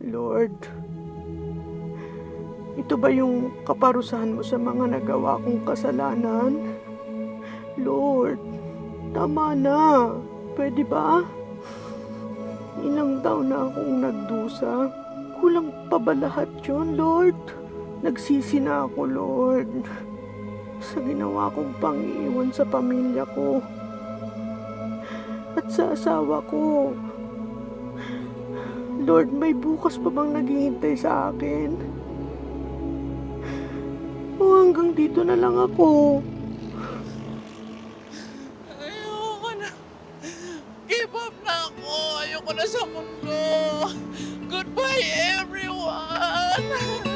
Lord, ito ba yung kaparusahan mo sa mga nagawa kong kasalanan? Lord, tama na. Pwede ba? Ilang taon na akong nagdusa. Kulang pa ba lahat yun, Lord? Nagsisi na ako, Lord, sa ginawa kong pang-iwan sa pamilya ko at sa asawa ko. Lord, may bukas pa bang naghihintay sa akin? O hanggang dito na lang ako? Ayoko na. Give up na ako. Ayoko na sa mundo. Goodbye, everyone.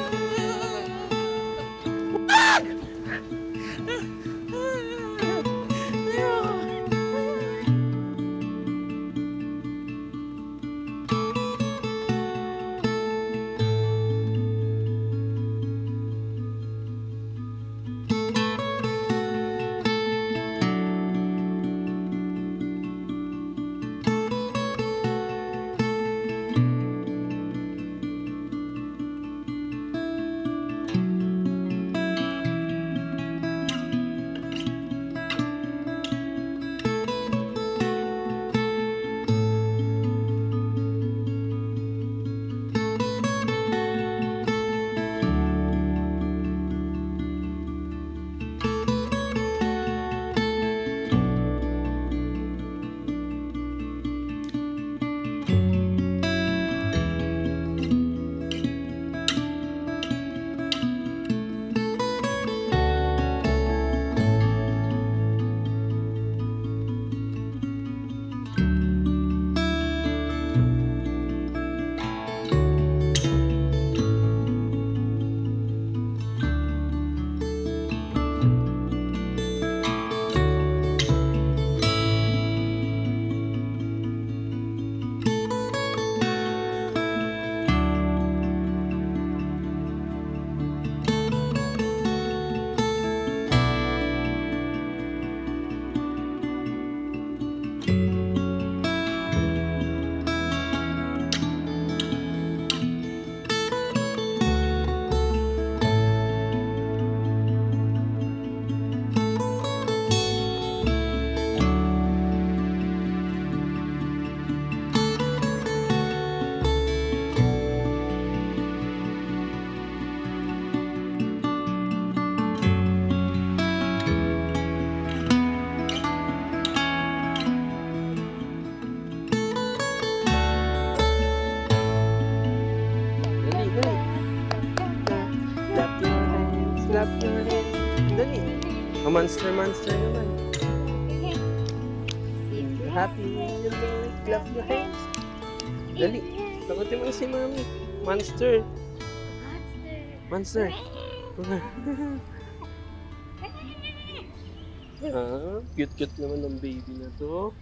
Clap your hands. Dali. Monster naman. Happy New Year. Clap your hands. Dali. Sagutin mo si Mami. Monster. Cute naman ng baby na to.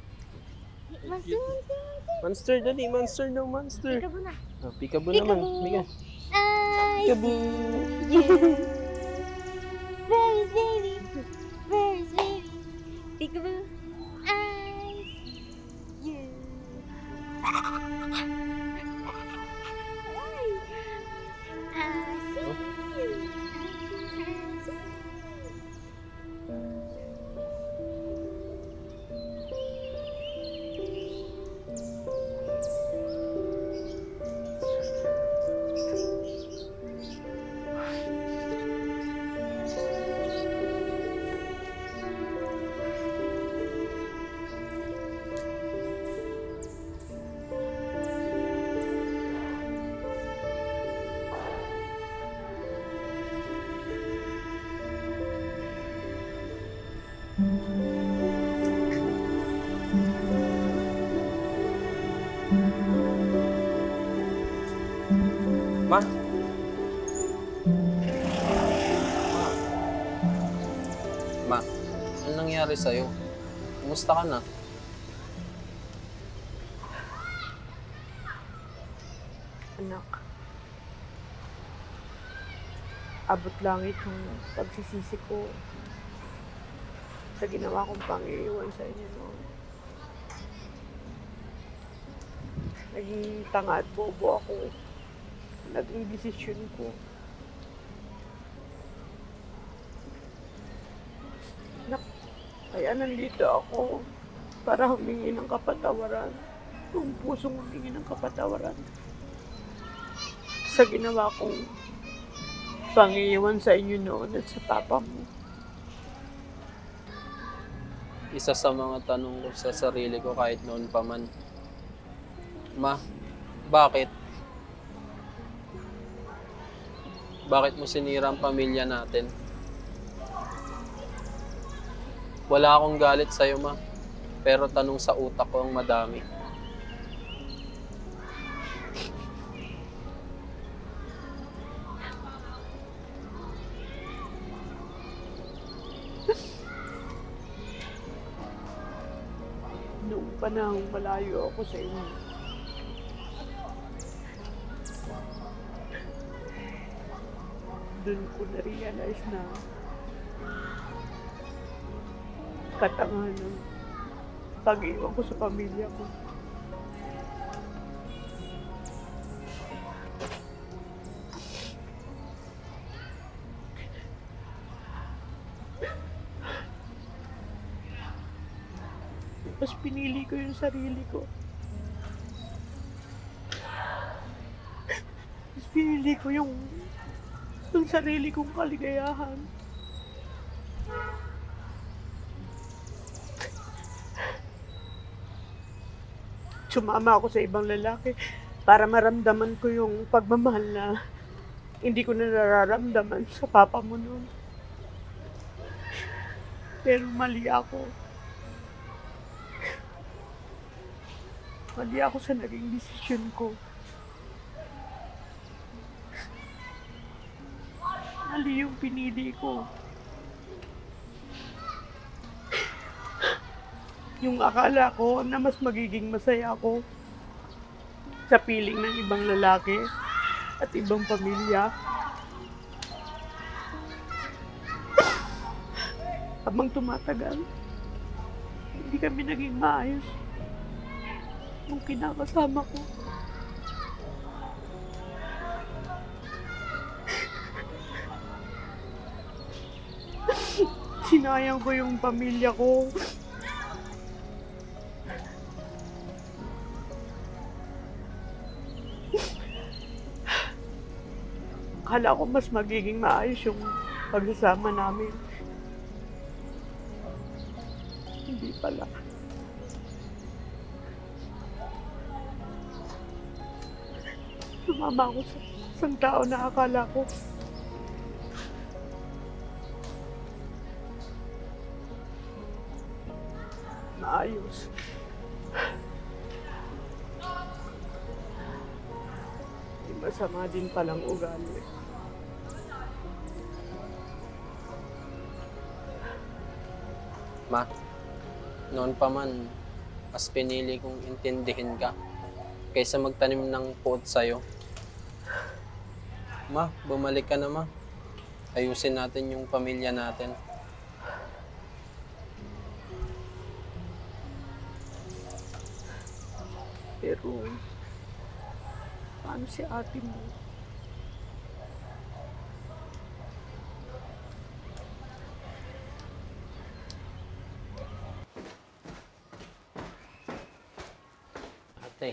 Monster, dali. Monster daw, monster. Peekaboo na. Peekaboo naman. Bigyan. Peekaboo. Where's baby? Where's baby? Peekaboo. I see you. Ma? Ma, ano nangyari sa'yo? Kumusta ka na? Anak, abot langit yung pagsisisi ko sa ginawa kong pang-iwan sa inyo noon. Naging tanga at bobo ako. naging desisyon ko. Kaya nandito ako para humingi ng kapatawaran. Kung pusong humingi ng kapatawaran sa ginawa kong pangiiwan sa inyo noon at sa papa mo. Isa sa mga tanong ko sa sarili ko kahit noon pa man, Ma, bakit? Bakit mo sinira ang pamilya natin? Wala akong galit sa'yo, Ma. Pero tanong sa utak ko ang madami. Noong panahong malayo ako sa inyo, doon ko na-realize na katangahan ng pag-iwan ko sa pamilya ko. Mas pinili ko yung sarili ko. Mas pinili ko yung sarili kong kaligayahan. Sumama ako sa ibang lalaki para maramdaman ko yung pagmamahal na hindi ko na nararamdaman sa papa mo noon. Pero mali ako. Mali ako sa naging desisyon ko. Mali yung pinili ko. Yung akala ko na mas magiging masaya ako sa piling ng ibang lalaki at ibang pamilya. Habang tumatagal, hindi kami naging maayos nung kinakasama ko. Sinayang ko yung pamilya ko. Akala ko mas magiging maayos yung pagsasama namin. Hindi pala. Sumama ako sa isang tao na akala ko maayos. Masama din palang ugali. Ma, noon pa man, mas pinili kong intindihin ka kaysa magtanim ng puot sa'yo. Ma, bumalik ka na, Ma. Ayusin natin yung pamilya natin. Pero, paano si ate mo? Ate.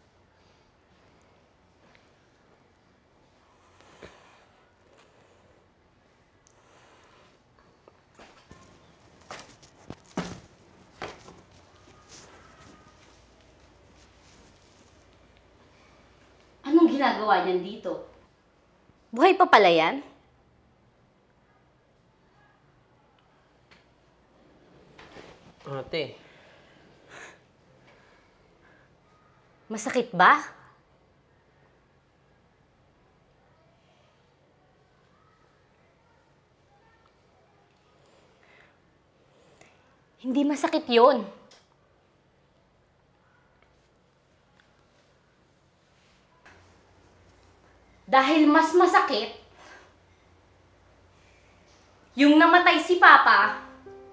Anong ginagawa niyan dito? Buhay pa pala yan? Ate. Masakit ba? Hindi masakit yun. Dahil mas masakit yung namatay si Papa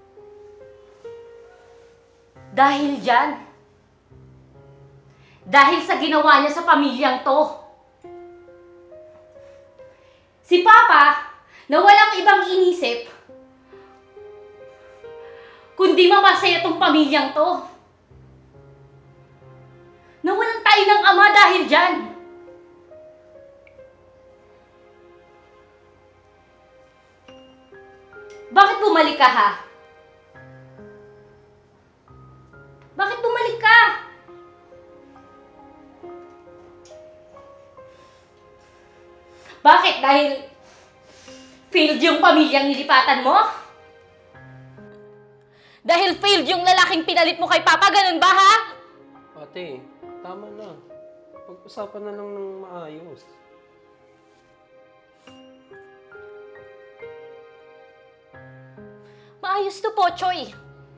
dahil dyan. Dahil sa ginawa niya sa pamilyang to. Si Papa, na walang ibang inisip, kundi mamasaya tong pamilyang to. Nawalan tayo ng ama dahil dyan. Bakit bumalik ka, ha? Bakit bumalik ka? Bakit? Dahil failed yung pamilyang nilipatan mo? Dahil failed yung lalaking pinalit mo kay Papa, ganun ba, ha? Ate, tama na. Pag-usapan na lang ng maayos. Maayos to, Pochoy.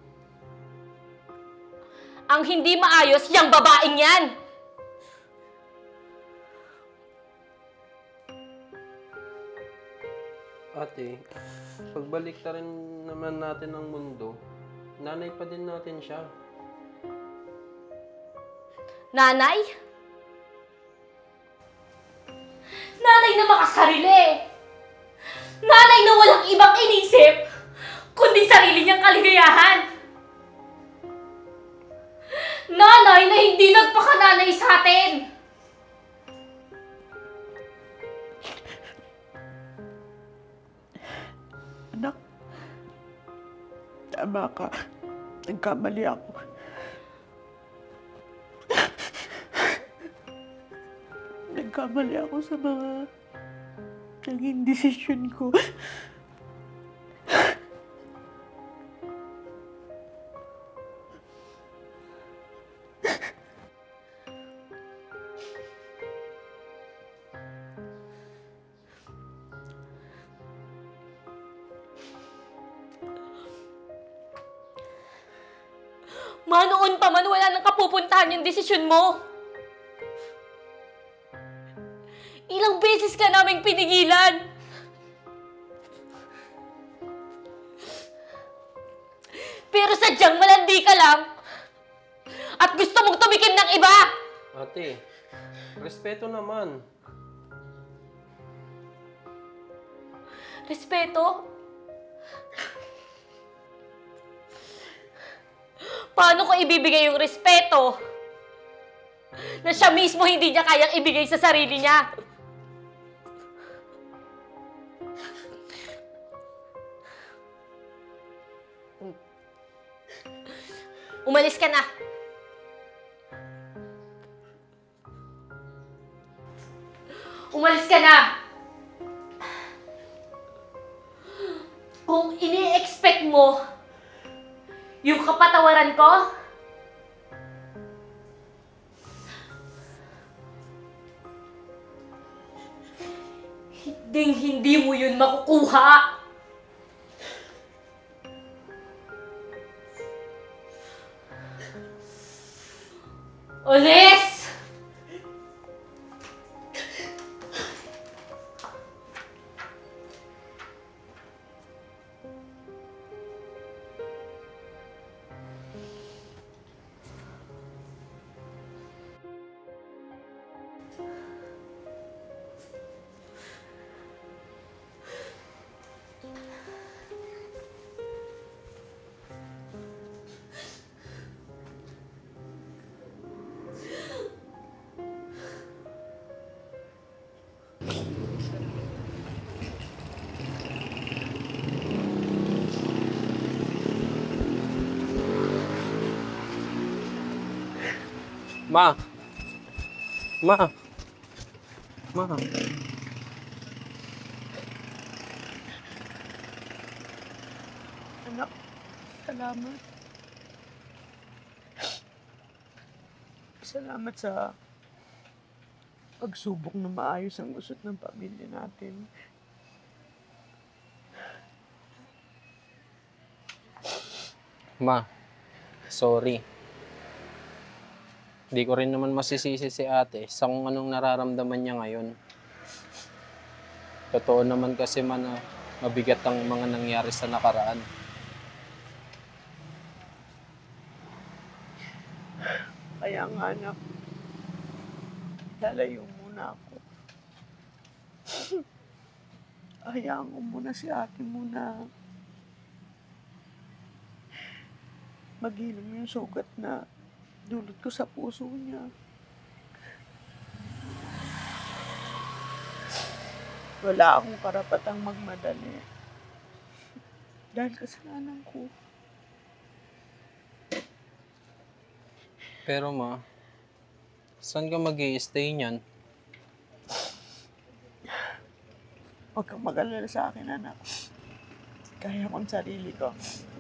Ang hindi maayos, yung babaeng yan. Ate, pagbalik ta rin naman natin ng mundo, nanay pa din natin siya. Nanay? Nanay na makasarili. Nanay na walang ibang inisip, kundi sarili niyang kaligayahan. Nanay na hindi nagpakananay sa atin. Anak, tama ka. Nagkamali ako. Nagkamali ako sa mga naging desisyon ko. Manoon pa man, wala nang kapupuntahan yung desisyon mo. Ilang beses ka naming pinigilan. Pero sadyang malandi ka lang at gusto mong tumikim ng iba. Ate, respeto naman. Respeto? Paano ko ibibigay yung respeto na siya mismo hindi niya kayang ibigay sa sarili niya? Umalis ka na. Umalis ka na. Kung ini-expect mo yung kapatawaran ko, hindi mo yun makukuha. Ulis! Ma! Ma! Ma! Anak, salamat. Salamat sa pagsubok na maayos ang gusot ng pamilya natin. Ma, sorry. Di ko rin naman masisisi si ate sa kung anong nararamdaman niya ngayon. Totoo naman kasi na mabigat ang mga nangyari sa nakaraan. Kaya nga, anak, lalayo muna ako. hayaan ko muna si ate muna maghilom yung sugat na dulot ko sa puso niya. Wala akong karapatang magmadali. Dahil kasalanan ko. Pero ma, saan ka mag-i-stay niyan? Huwag kang mag-alala sa akin, anak. Kaya ko ang sarili ko.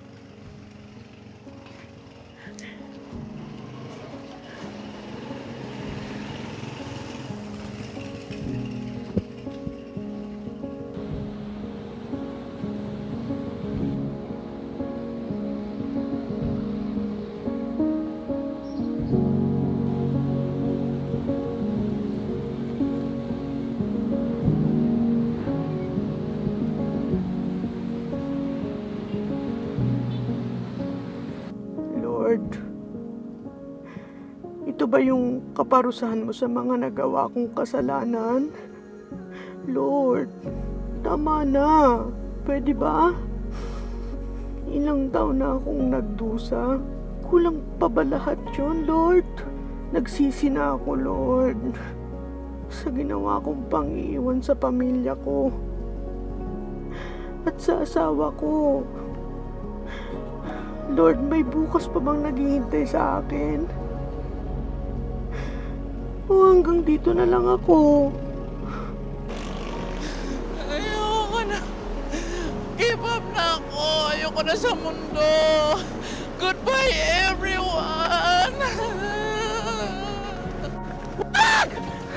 Lord, ito ba yung kaparusahan mo sa mga nagawa kong kasalanan? Lord, tama na. Pwede ba? Ilang taon na akong nagdusa. Kulang pa ba lahat yun, Lord? Nagsisi na ako, Lord. Sa ginawa kong pang-iwan sa pamilya ko. At sa asawa ko. Lord, may bukas pa bang naghihintay sa akin? O hanggang dito na lang ako? Ayoko na. Give up na ako. Ayoko na sa mundo. Goodbye, everyone. Wag!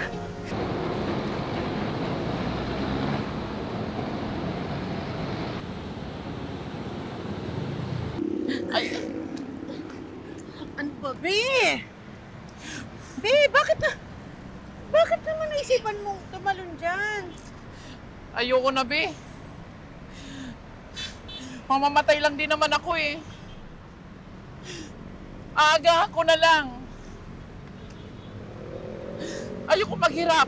Ay, Ano ba, Be? Be, bakit naman naisipan mong tumalon dyan? ayoko na, be. Mamamatay lang din naman ako eh. Aga ako na lang. Ayoko maghirap.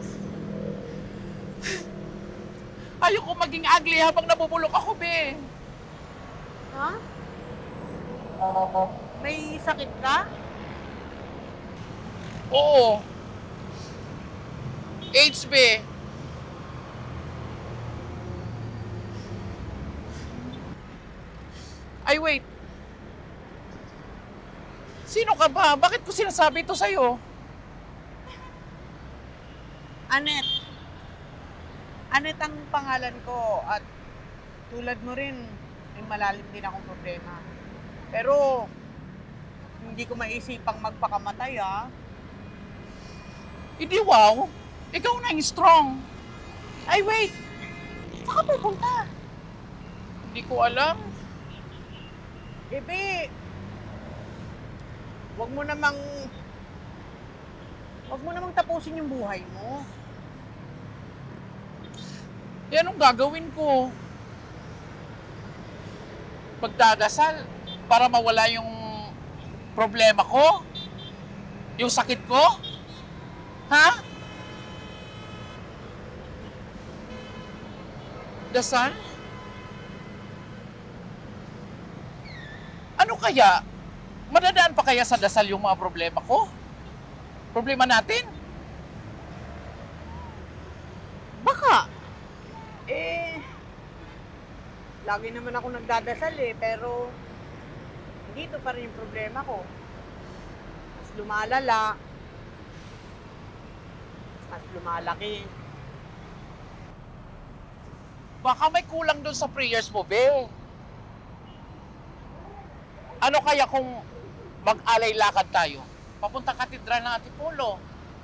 Ayoko maging ugly habang nabubulok ako, be. Ha? May sakit ka? Oo. AIDS, be. Ay, wait. Sino ka ba? Bakit ko sinasabi ito sa'yo? Anet. Anet ang pangalan ko at tulad mo rin, may malalim din akong problema. Pero hindi ko maisipang magpakamatay Hindi, wow. Ikaw na yung strong. Ay wait! Saan ka pupunta? Hindi ko alam. Bebe, wag mo namang tapusin yung buhay mo. Eh, anong gagawin ko? Magdadasal para mawala yung problema ko? Yung sakit ko? Ha? Dasal? Ano kaya? Madadaan pa kaya sa dasal yung mga problema ko? Problema natin? Baka. Lagi naman ako nagdadasal pero dito pa rin yung problema ko. Mas lumalala. Mas lumalaki. Baka may kulang doon sa prayers mo, Be. Ano kaya kung mag-alay lakad tayo? Papunta katedral ng Antipolo.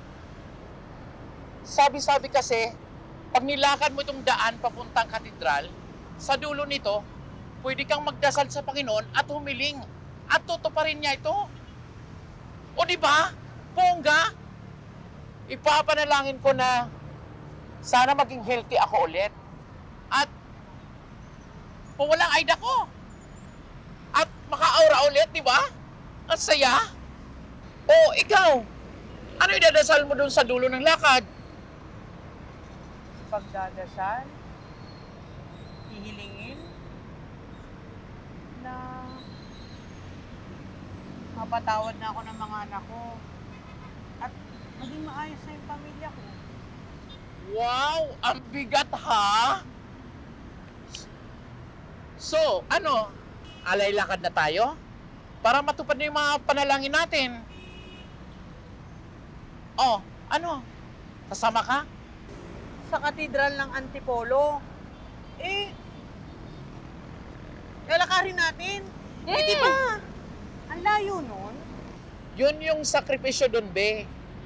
Sabi-sabi kasi, pag nilakad mo itong daan papuntang katedral, sa dulo nito, pwede kang magdasal sa Panginoon at humiling. At tutuparin niya ito. O di ba? Bongga! Ipapanalangin ko na sana maging healthy ako ulit. At walang aida ko. At maka-aura ulit, di ba? At saya. O, ikaw, ano idadasal mo dun sa dulo ng lakad? Pagdadasal? hihilingin na mapatawad na ako ng mga anak ko at maging maayos na yung pamilya ko. Wow! Ang bigat ha! So, ano? Alay lakad na tayo? Para matupad na yung mga panalangin natin. Oh, ano? Kasama ka? Sa katedral ng Antipolo, lalakarin natin. Di ba? Ang layo nun. Yun yung sakripisyo dun, be.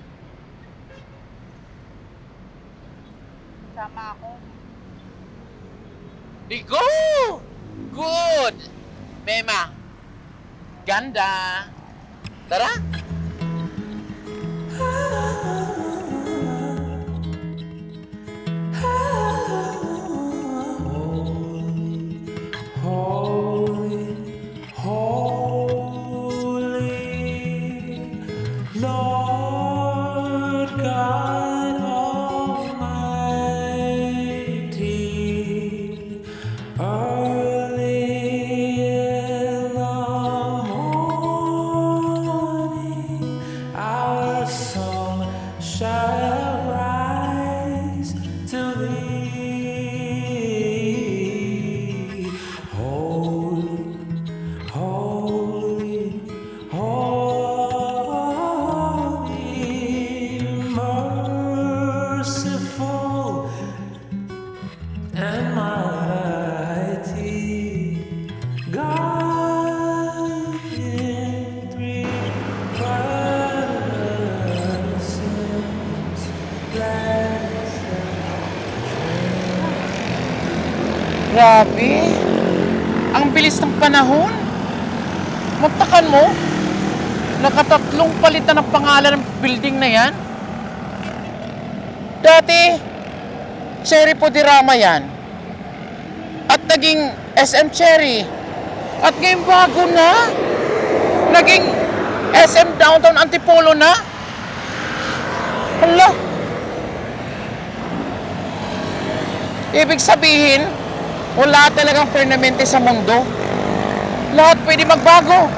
Sama ako. Di go! Good! Mema, ganda. Tara! Lord God Almighty, early in the morning, our song shall rise to thee. Holy, holy, holy, merciful and mighty God in three persons, blessed. Grabe! Ang bilis ng panahon! Magtakan mo, nakatatlong palitan ng pangalan ng building na yan. Dati, Cherry Podirama yan. At naging SM Cherry. At ngayon bago na, naging SM Downtown Antipolo na. Hala! Ibig sabihin, wala talagang permanente sa mundo. Lahat pwede magbago.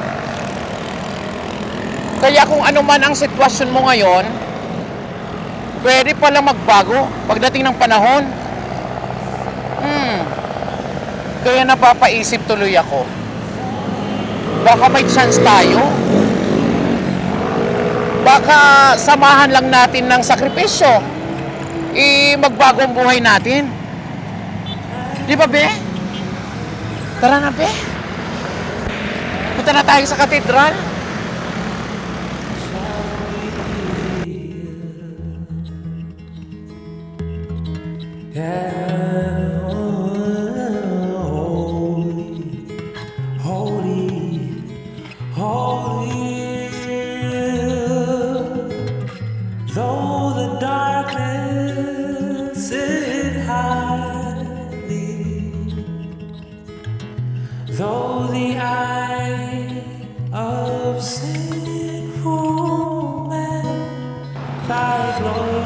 Kaya kung ano man ang sitwasyon mo ngayon, pwede palang magbago pagdating ng panahon. Kaya napapaisip tuloy ako. Baka may chance tayo. Baka samahan lang natin ng sakripisyo. Magbago ang buhay natin. Di ba, be? Tara na, be. Punta na tayo sa katedral. Holy, holy, though the darkness is hiding, though the eye of sinful man thy glory.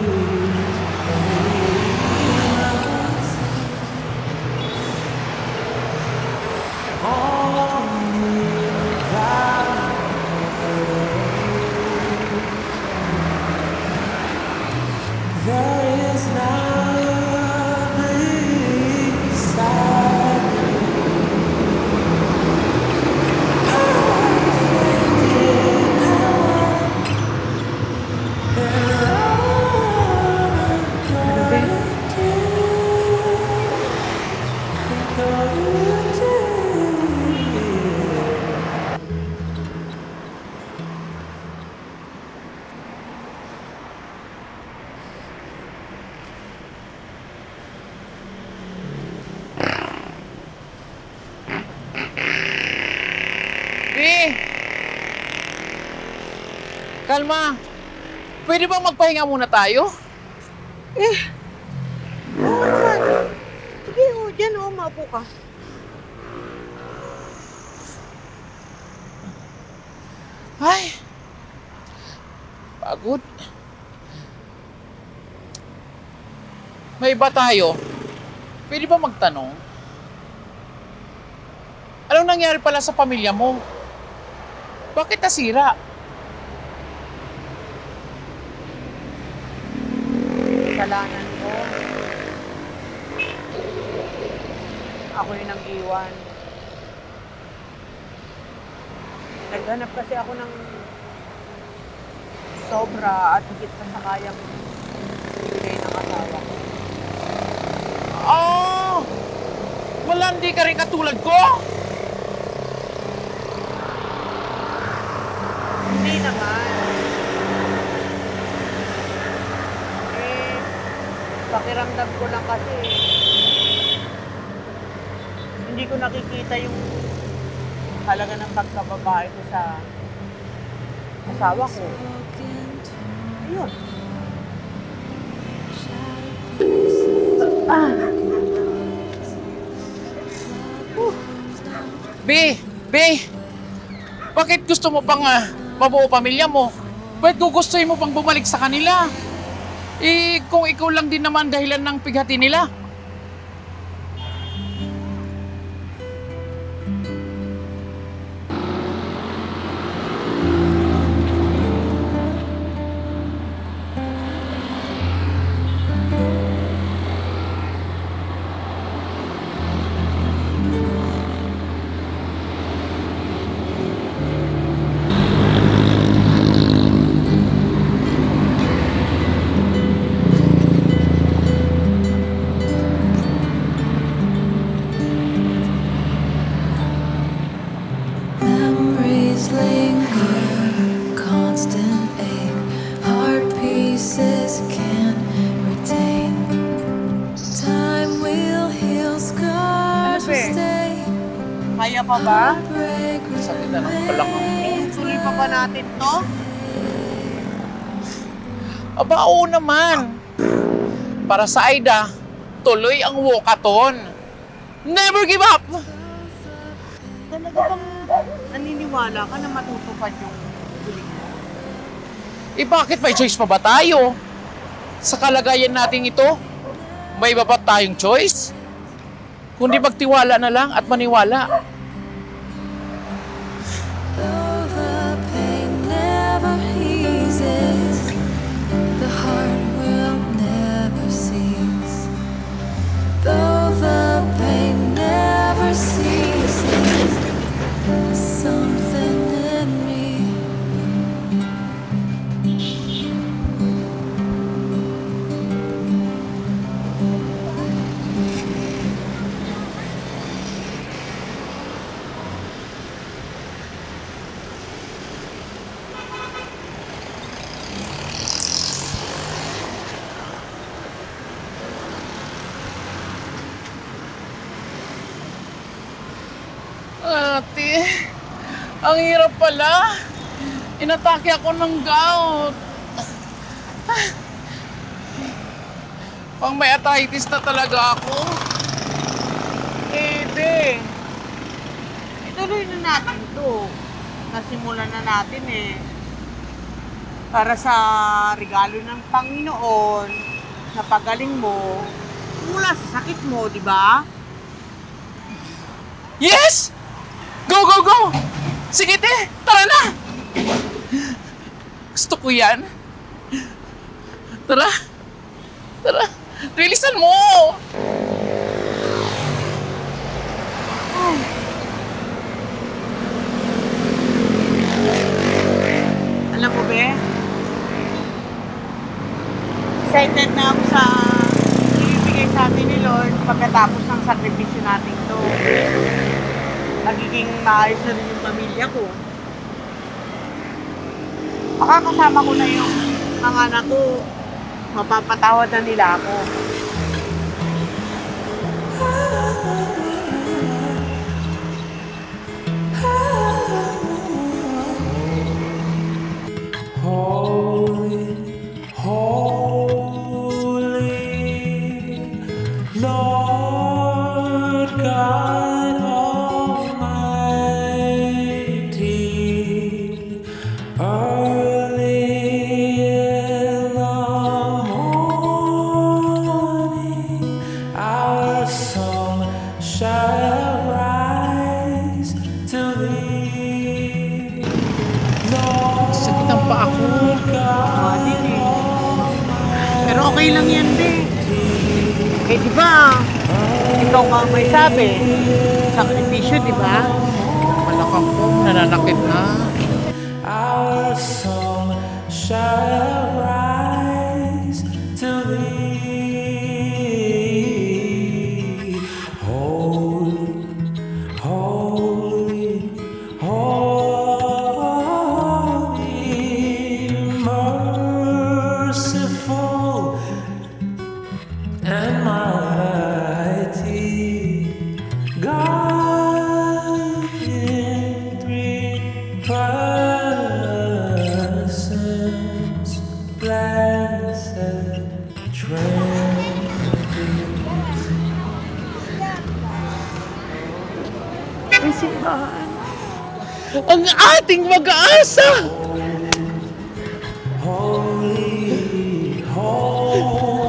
There is nothing beside you. Perfect in power and Kalma. Pwede bang magpahinga muna tayo? Oo naman. Sige, dyan maupo ka. Ay. Pagod. May iba tayo. Pwede ba magtanong? Anong nangyari pala sa pamilya mo? Bakit nasira? Kasalanan ko. Ako yung nang-iwan. Naghanap kasi ako ng sobra at higit pa sa kayang ibigay ng asawa ko. Oh! Malandi ka rin katulad ko? Hindi naman. Pakiramdam ko lang kasi hindi ko nakikita yung halaga ng pagkababae ko sa asawa ko. Ayun. Be, bakit gusto mo pang mabuo pamilya mo? Bakit gugustuhin mo pang bumalik sa kanila? Eh, kung ikaw lang din naman dahilan ng pighati nila. Memories linger, constant ache, heart pieces can't retain. Time will heal, scars will stay. Kaya pa ba? Break, Sakit na naman pala ka. Tuloy pa ba natin to? Aba, oo naman. Para sa Aida, tuloy ang walkathon. Never give up! Talaga bang naniniwala ka na matutupad yung huling mo? Eh bakit may choice pa ba tayo? Sa kalagayan nating ito, may iba ba tayong choice? Kundi magtiwala na lang at maniwala. though the pain never eases, the heart will never cease. Though the pain never ceases, something in me. Ate, ang hirap pala. Inatake ako ng gout. Pang may arthritis na talaga ako. Be, ituloy na natin to. Nasimulan na natin eh. Para sa regalo ng Panginoon, na pagaling mo, mula sa sakit mo, di ba? Yes! Go, go, go! Sige, te! Tara na! Gusto ko yan. Tara! Tara! Bilisan mo! Alam mo, be? Excited na ako sa ibibigay sa atin ni Lord pagkatapos ng sakripisyo natin to. Magiging maayos na rin yung pamilya ko. Makakasama ko na yung mga anak ko. Mapapatawad na nila ako. Holy, holy, Lord God Almighty, early in the morning, our song shall rise Okay lang yan, be. Eh, di ba? Ikaw nga may sabi. Sakripisyo, di ba? Malakang ko, nananakit na. Our song shall rise to thee. Holy, holy, holy, merciful and mighty God in three persons, blessed Trinity. May simbahan. Ang ating mag-aasa! Holy, holy,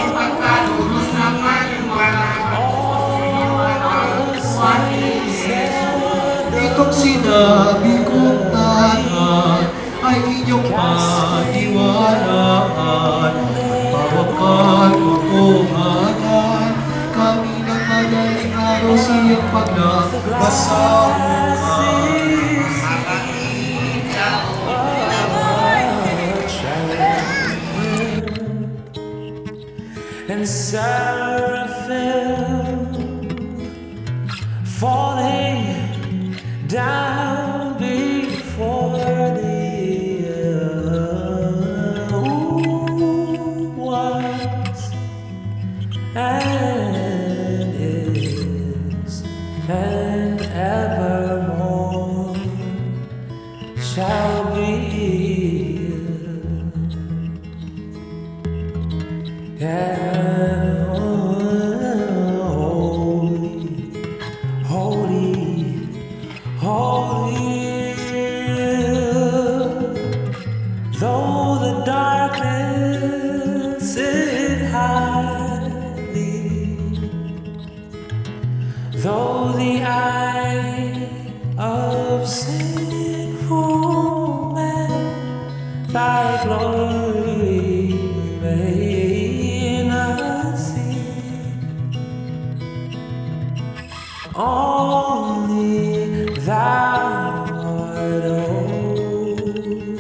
Itong sinabi kong tanan ay inyong maniwalaan. Bawat kalokohanan, kami ng madaling araw siyang pagnabasahan. and seraphim falling down before thee. Who was and is and evermore shall be. Yeah, holy, holy, though the darkness it hide thee, though the eye of sinful man thy glory may not see. Only thou art holy.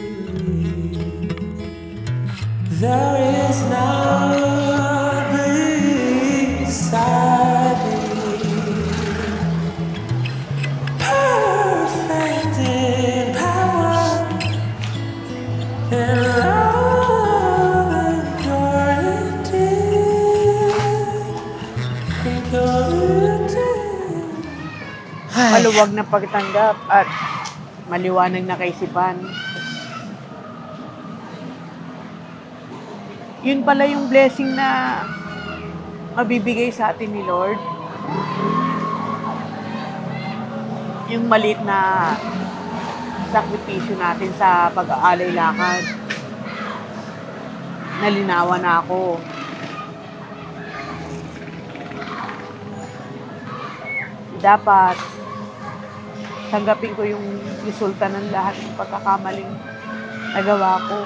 There is none beside thee. Perfect in power and love and purity. Maluwag na pagtanggap at maliwanag na kaisipan. Yun pala yung blessing na mabibigay sa atin ni Lord. Yung maliit na sakripisyo natin sa pag-aalay lakad. Nalinawan na ako. Dapat tanggapin ko yung resulta ng lahat ng pagkakamaling nagawa ko.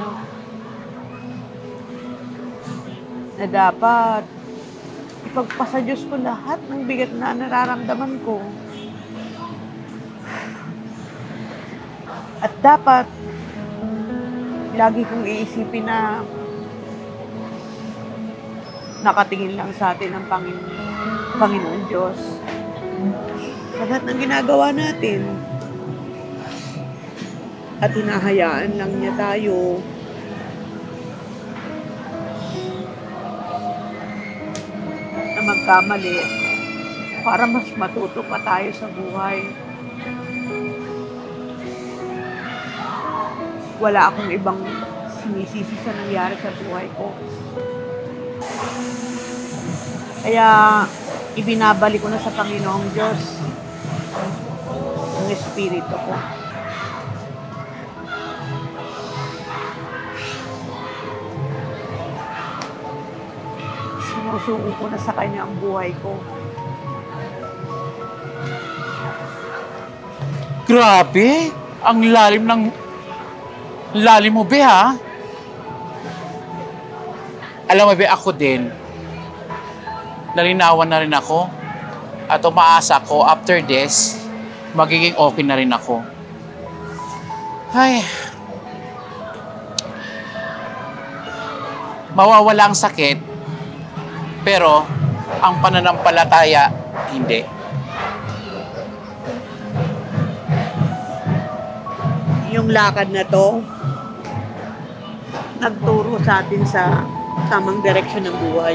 Na dapat ipagpasa Diyos ko lahat ng bigat na nararamdaman ko. At dapat lagi kong iisipin na nakatingin lang sa atin ang Panginoon Diyos sa lahat ng ginagawa natin. At hinahayaan lang niya tayo na magkamali para mas matuto pa tayo sa buhay. Wala akong ibang sinisisi sa nangyari sa buhay ko. Kaya ibinabalik ko na sa Panginoong Diyos ang espiritu ko. Sinusuko ko na sa Kanya ang buhay ko. Grabe! Ang lalim mo, be, ha? Alam mo ba, ako din, nalinawan na rin ako at umaasa ko after this, magiging okay na rin ako. Ay, mawawala ang sakit, pero ang pananampalataya, hindi. Yung lakad na to, nagturo sa atin sa tamang direksyon ng buhay.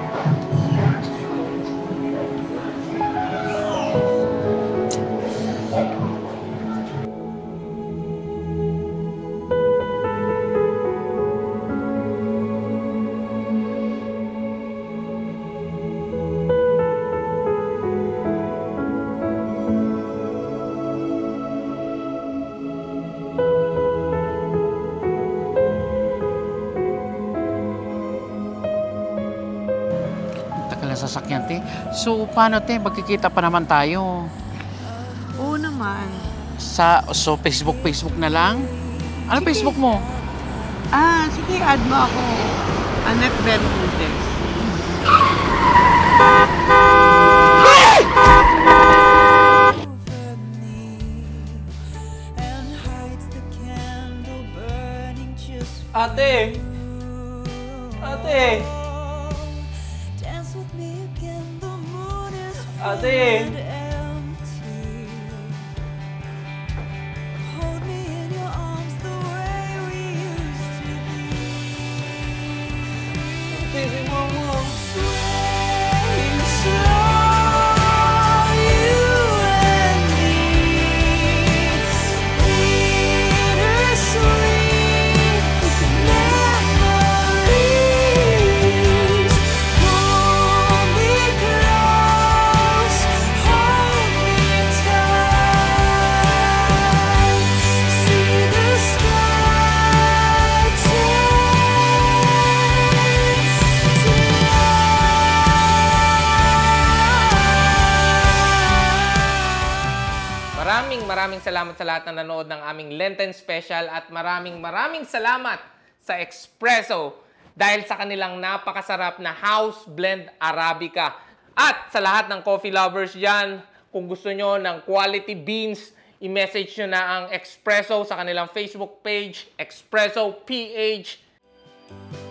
Sasakyan, te. So, paano, te? Magkikita pa naman tayo. Oo naman. So, Facebook na lang? Ano Facebook mo? Sige, add mo ako. Annette Bermudez. Ate! Ate! Ate! Ate, si Mama! Maraming salamat sa lahat na nanood ng aming Lenten Special at maraming salamat sa Espresso dahil sa kanilang napakasarap na House Blend Arabica. At sa lahat ng coffee lovers dyan, kung gusto nyo ng quality beans, i-message nyo na ang Espresso sa kanilang Facebook page, Espresso PH.